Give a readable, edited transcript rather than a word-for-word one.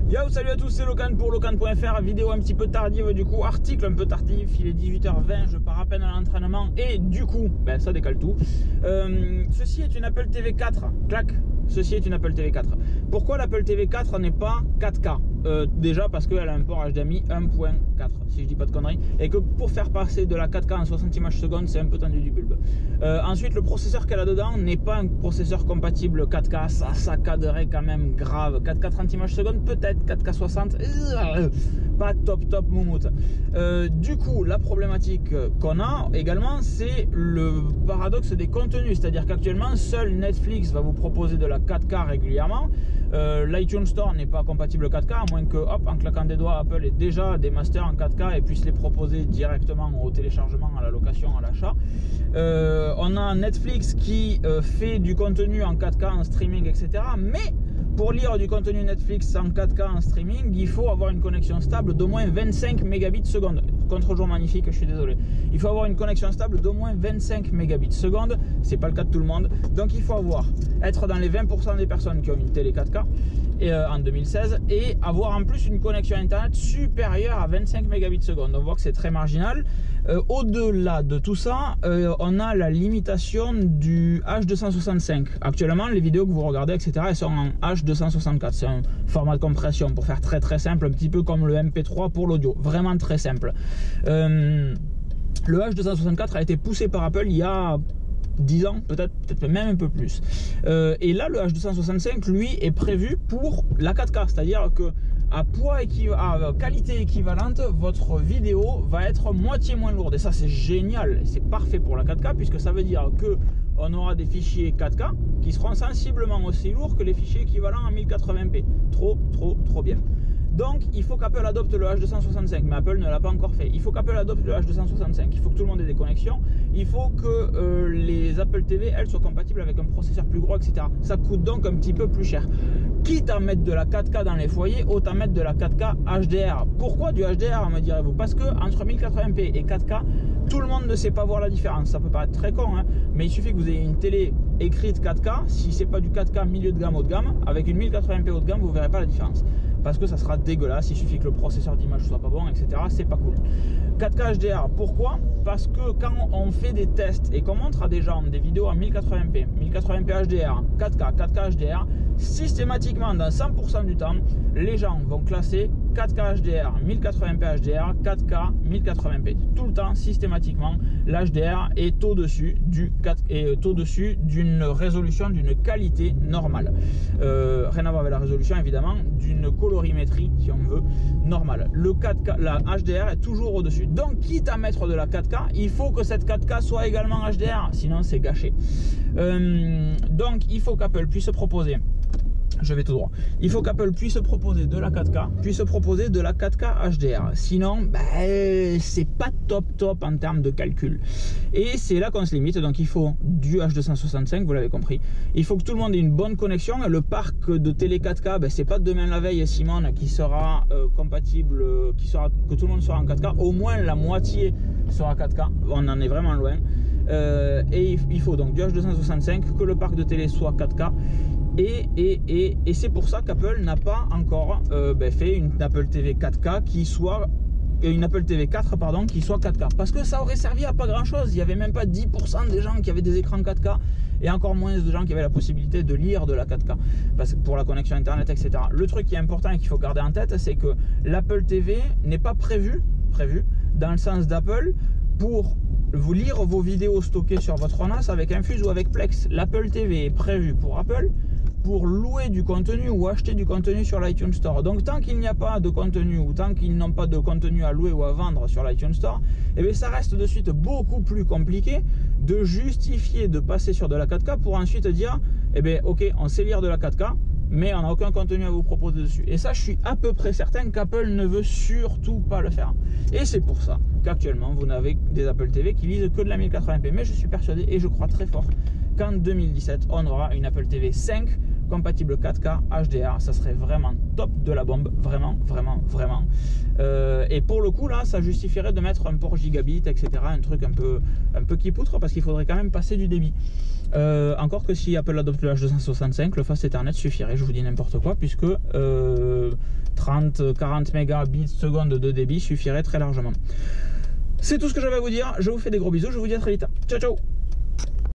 Yo, salut à tous, c'est Locan pour Locan.fr, vidéo un petit peu tardive du coup, article un peu tardif, il est 18h20, je pars à peine à l'entraînement et du coup, ben, ça décale tout. Ceci est une Apple TV 4, clac, ceci est une Apple TV 4. Pourquoi l'Apple TV 4 n'est pas 4K? Déjà parce qu'elle a un port HDMI 1.4, si je dis pas de conneries, et que pour faire passer de la 4K en 60 images secondes, c'est un peu tendu du bulbe. Ensuite, le processeur qu'elle a dedans n'est pas un processeur compatible 4K, ça saccaderait quand même grave. 4K 30 images secondes, peut-être, 4K 60, pas top moumoute. Du coup, la problématique qu'on a également, c'est le paradoxe des contenus, c'est-à-dire qu'actuellement, seul Netflix va vous proposer de la 4K régulièrement. L'iTunes Store n'est pas compatible 4K, à moins que, hop, en claquant des doigts, Apple ait déjà des masters en 4K et puisse les proposer directement au téléchargement, à la location, à l'achat. On a Netflix qui fait du contenu en 4K, en streaming, etc. Mais pour lire du contenu Netflix en 4K en streaming, il faut avoir une connexion stable d'au moins 25 mégabits seconde. Contre-jour magnifique, je suis désolé. Il faut avoir une connexion stable d'au moins 25 mégabits seconde. C'est pas le cas de tout le monde. Donc il faut être dans les 20% des personnes qui ont une télé 4K en 2016 et avoir en plus une connexion internet supérieure à 25 mégabits seconde. On voit que c'est très marginal. Au-delà de tout ça, on a la limitation du H265. Actuellement, les vidéos que vous regardez, etc., elles sont en H264. C'est un format de compression pour faire très simple, un petit peu comme le MP3 pour l'audio. Vraiment très simple. Le H264 a été poussé par Apple il y a 10 ans, peut-être même un peu plus. Et là, le H265, lui, est prévu pour la 4K, c'est-à-dire que à qualité équivalente, votre vidéo va être moitié moins lourde. Et ça, c'est génial, c'est parfait pour la 4K, puisque ça veut dire que on aura des fichiers 4K qui seront sensiblement aussi lourds que les fichiers équivalents en 1080p. Trop bien. Donc, il faut qu'Apple adopte le H265, mais Apple ne l'a pas encore fait. Il faut qu'Apple adopte le H265, il faut que tout le monde ait des connexions, il faut que les Apple TV, elles, soient compatibles avec un processeur plus gros, etc. Ça coûte donc un petit peu plus cher. Quitte à mettre de la 4K dans les foyers, autant mettre de la 4K HDR. Pourquoi du HDR, me direz-vous? Parce que entre 1080p et 4K, tout le monde ne sait pas voir la différence. Ça peut paraître très con, hein, mais il suffit que vous ayez une télé écrite 4K. Si c'est pas du 4K milieu de gamme, haut de gamme, avec une 1080p haut de gamme, vous verrez pas la différence. Parce que ça sera dégueulasse, il suffit que le processeur d'image soit pas bon, etc. C'est pas cool. 4K HDR, pourquoi? Parce que quand on fait des tests et qu'on montre à des gens des vidéos en 1080p, 1080p HDR, 4K, 4K HDR, systématiquement, dans 100% du temps, les gens vont classer 4K HDR, 1080p HDR, 4K, 1080p. Tout le temps, systématiquement, l'HDR est au-dessus d'une résolution, d'une qualité normale. Rien à voir avec la résolution, évidemment, d'une colorimétrie, si on veut, normale. Le 4K, la HDR est toujours au-dessus. Donc, quitte à mettre de la 4K, il faut que cette 4K soit également HDR, sinon c'est gâché. Donc, il faut qu'Apple puisse proposer. Je vais tout droit. Il faut qu'Apple puisse proposer de la 4K, puisse proposer de la 4K HDR. Sinon, c'est pas top en termes de calcul. Et c'est là qu'on se limite. Donc il faut du H265, vous l'avez compris. Il faut que tout le monde ait une bonne connexion. Le parc de télé 4K, c'est pas demain la veille, Simone, qui sera compatible, que tout le monde sera en 4K. Au moins la moitié sera 4K. On en est vraiment loin. Et il faut donc du H265, que le parc de télé soit 4K. Et c'est pour ça qu'Apple n'a pas encore fait une Apple TV 4K qui soit une Apple TV 4 pardon, qui soit 4K, parce que ça aurait servi à pas grand chose. Il n'y avait même pas 10% des gens qui avaient des écrans 4K et encore moins de gens qui avaient la possibilité de lire de la 4K parce que pour la connexion internet, etc. Le truc qui est important et qu'il faut garder en tête, c'est que l'Apple TV n'est pas prévu dans le sens d'Apple pour vous lire vos vidéos stockées sur votre NAS avec Infuse ou avec Plex. L'Apple TV est prévu pour Apple pour louer du contenu ou acheter du contenu sur l'iTunes Store. Donc tant qu'il n'y a pas de contenu ou tant qu'ils n'ont pas de contenu à louer ou à vendre sur l'iTunes Store, ça reste de suite beaucoup plus compliqué de justifier de passer sur de la 4K pour ensuite dire ok, on sait lire de la 4K, mais on n'a aucun contenu à vous proposer dessus. Et ça, je suis à peu près certain qu'Apple ne veut surtout pas le faire. Et c'est pour ça qu'actuellement, vous n'avez des Apple TV qui lisent que de la 1080p. Mais je suis persuadé et je crois très fort qu'en 2017, on aura une Apple TV 5 compatible 4K HDR. Ça serait vraiment top de la bombe. Vraiment. Et pour le coup, là, ça justifierait de mettre un port gigabit, etc. Un truc un peu qui poutre parce qu'il faudrait quand même passer du débit. Encore que si Apple adopte le H265, le Fast Ethernet suffirait. Je vous dis n'importe quoi puisque 30-40 mégabits seconde de débit suffirait très largement. C'est tout ce que j'avais à vous dire. Je vous fais des gros bisous. Je vous dis à très vite. Ciao, ciao.